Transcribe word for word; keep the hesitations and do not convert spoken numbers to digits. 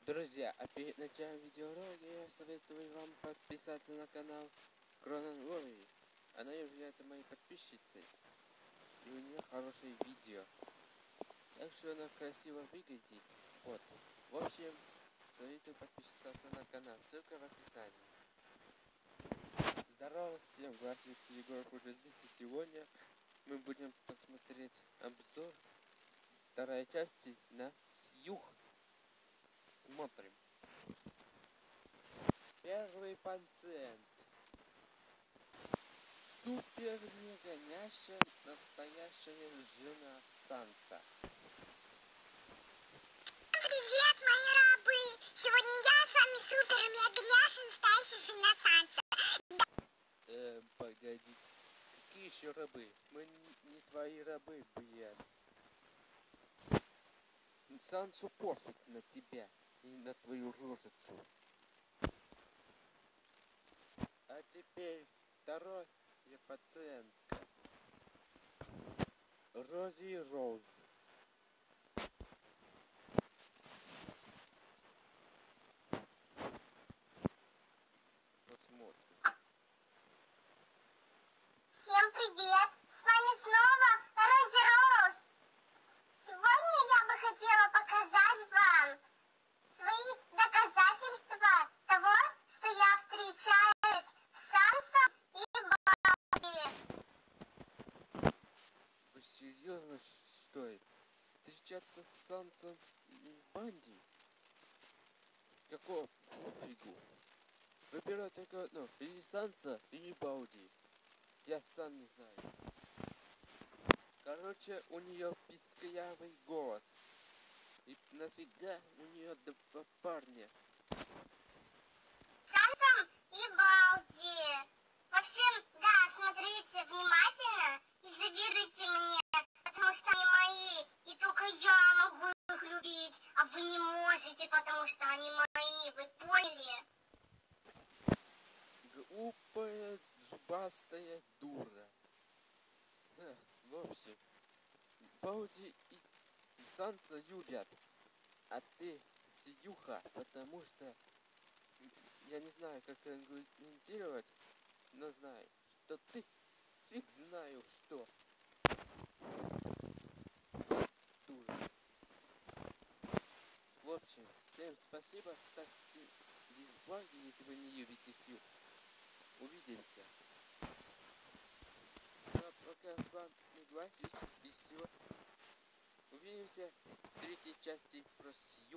Друзья, а перед началом видеоролика я советую вам подписаться на канал Кронан Лови. Она является моей подписчицей, и у нее хорошие видео. Так что она красиво выглядит. Вот. В общем, советую подписаться на канал. Ссылка в описании. Здорово, всем, вас Егор уже здесь, и сегодня мы будем посмотреть обзор второй части на Сьюх. Смотрим. Первый пациент. Супер мега няша, настоящая жена Санса. Привет, мои рабы! Сегодня я с вами супер мега няша, настоящая жена Санса. Э, погоди. Какие еще рабы? Мы не, не твои рабы, блин. Сансу пофиг на тебя и на твою рожицу. А теперь второй пациентка. Рози Роуз. Посмотрим. Всем привет! С вами снова Рози Роуз. Сегодня я бы хотела показать вам свои доказательства того, что я встречаюсь с Сансом и Балди. Вы серьезно, что ли? Встречаться с Сансом и Банди? Какого пофигу? Выбирай только одно. Или Санса, или Балди. Я сам не знаю. Короче, у нее писклявый голос. И нафига у нее два парня? Сансом и Балди. В общем, да, смотрите внимательно и завидуйте мне, потому что они мои, и только я могу их любить, а вы не можете, потому что они мои, вы поняли? Глупая, зубастая дура. Эх, в общем, Балди и Санса любят, а ты Сидюха, потому что я не знаю, как аргументировать, но знаю, что ты фиг знаю что. Дура. В общем, всем спасибо, ставьте дизлайки, если вы не любите Сью. Увидимся. А пока с вами Гласик и все. Увидимся в третьей части про Сью.